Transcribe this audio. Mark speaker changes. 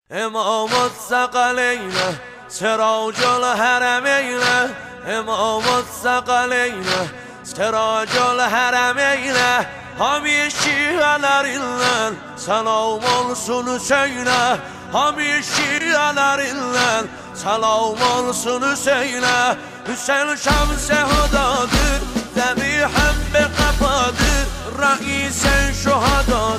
Speaker 1: امام الثقلین سراج الحرمین امام الثقلین سراج الحرمین Hamı şialarından selam olsun söyle Hamı şialarından selam olsun söyle Hüseyin Şams-ı Hudadır Zebihem be kapadır Reis-i şuhadadır